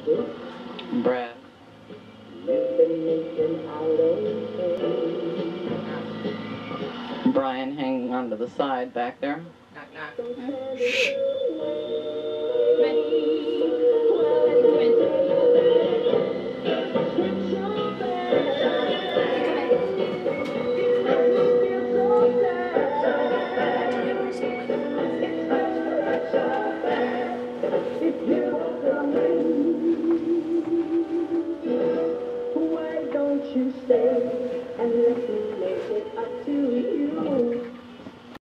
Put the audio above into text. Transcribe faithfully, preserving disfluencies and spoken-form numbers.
Brad. Brian hanging onto the side back there. Knock, knock. Hmm? Shh. Why don't you stay and let me make it up to